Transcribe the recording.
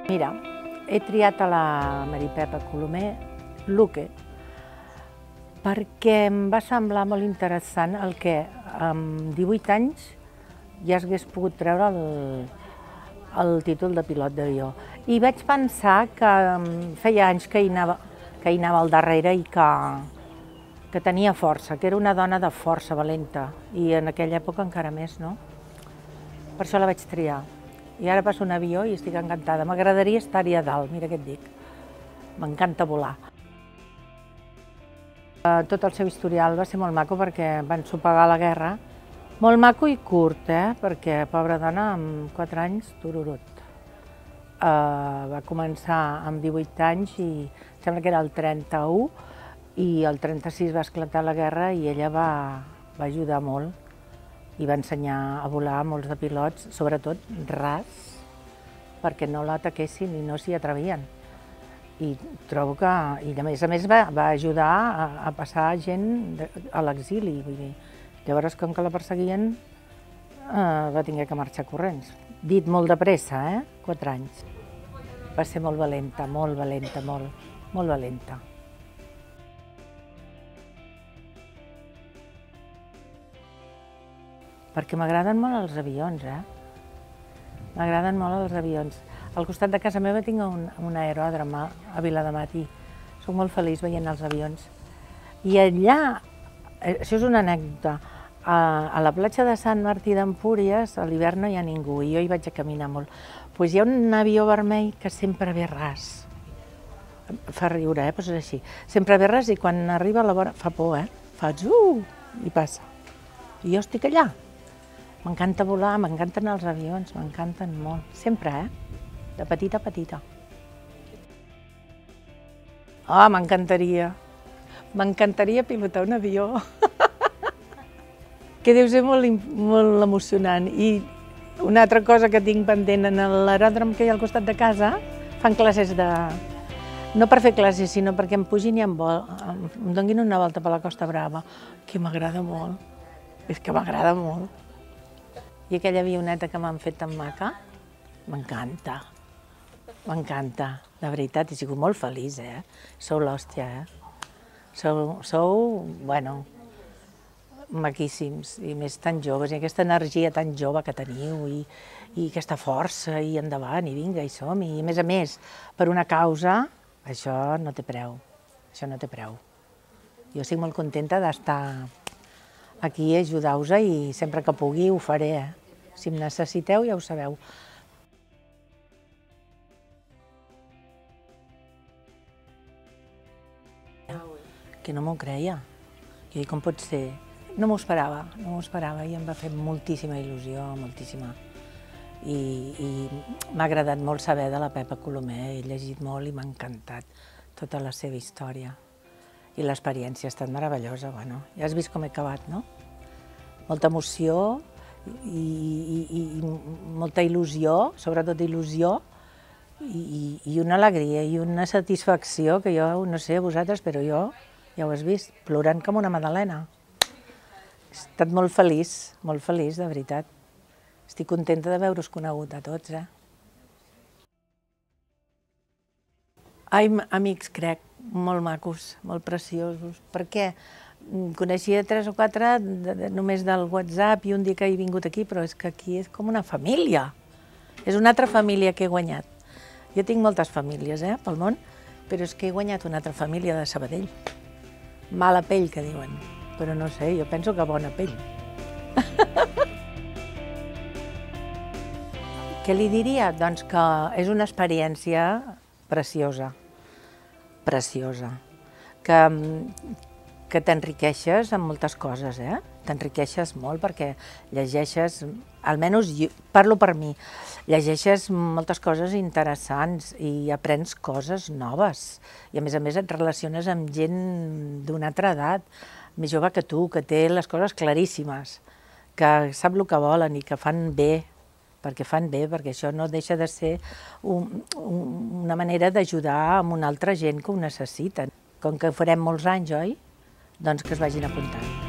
Mira, he triat a la Maripepa Colomer Luque perquè em va semblar molt interessant el que amb 18 anys ja hagués pogut treure el títol de pilot d'avió. I vaig pensar que feia anys que hi anava al darrere i que tenia força, que era una dona de força, valenta, i en aquella època encara més, no? Per això la vaig triar. I ara passo un avió i estic encantada. M'agradaria estar-hi a dalt, mira què et dic. M'encanta volar. Tot el seu historial va ser molt maco perquè van sopegar la guerra. Molt maco i curt, perquè pobra dona amb 4 anys, tururut. Va començar amb 18 anys i sembla que era el 31 i el 36 va esclatar la guerra i ella va ajudar molt i va ensenyar a volar a molts de pilots, sobretot ras, perquè no l'ataquessin i no s'hi atrevien. I trobo que, i a més va ajudar a passar gent a l'exili. Llavors, com que la perseguien, va haver que marxar corrents. Dit molt de pressa, 4 anys. Va ser molt valenta, molt valenta, molt valenta. Perquè m'agraden molt els avions, M'agraden molt els avions. Al costat de casa meva tinc un aeròdrom a Vilademat i soc molt feliç veient els avions. I allà, això és una anècdota, a la platja de Sant Martí d'Empúries a l'hivern no hi ha ningú i jo hi vaig a caminar molt. Doncs hi ha un avió vermell que sempre ve ras. Fa riure, però és així. Sempre ve ras i quan arriba a la vora fa por, fa i passa. I jo estic allà. M'encanta volar, m'encanten els avions, m'encanten molt. Sempre, de petita a petita. M'encantaria. M'encantaria pilotar un avió. Que deu ser molt emocionant. I una altra cosa que tinc pendent, en l'aeròdrom que hi ha al costat de casa, fan classes de... No per fer classes, sinó perquè em pugin i em donin una volta per la Costa Brava, que m'agrada molt. És que m'agrada molt. I aquella avioneta que m'han fet tan maca, m'encanta. M'encanta, de veritat, he sigut molt feliç, Sou l'hòstia, Sou, bueno, maquíssims, i més tan joves, i aquesta energia tan jove que teniu, i aquesta força, i endavant, i vinga, i som-hi. I a més, per una causa, això no té preu, això no té preu. Jo estic molt contenta d'estar aquí a ajudar-vos i sempre que pugui ho faré, Si em necessiteu ja ho sabeu. Que no m'ho creia. Jo dic, com pot ser? No m'ho esperava i em va fer moltíssima il·lusió, moltíssima. I m'ha agradat molt saber de la Pepa Colomer, he llegit molt i m'ha encantat tota la seva història. I l'experiència ha estat meravellosa, bueno, ja has vist com he acabat, no? Molta emoció i molta il·lusió, sobretot il·lusió, i una alegria i una satisfacció que jo, no sé, vosaltres, però jo, ja ho has vist, plorant com una magdalena. He estat molt feliç, de veritat. Estic contenta de veure-us conegut a tots, Ai, amics, crec, molt macos, molt preciosos. Per què? Coneixia 3 o 4 només del WhatsApp i un dia que he vingut aquí, però és que aquí és com una família. És una altra família que he guanyat. Jo tinc moltes famílies, pel món, però és que he guanyat una altra família de Sabadell. Mala pell, que diuen, però no sé, jo penso que bona pell. Què li diria? Doncs que és una experiència preciosa, que t'enriqueixes amb moltes coses, T'enriqueixes molt perquè llegeixes, almenys parlo per mi, llegeixes moltes coses interessants i aprens coses noves. I a més et relaciones amb gent d'una altra edat, més jove que tu, que té les coses claríssimes, que sap el que volen i que fan bé, perquè això no deixa de ser una manera d'ajudar a una altra gent que ho necessita. Com que farem molts anys, oi? Doncs que es vagin apuntant.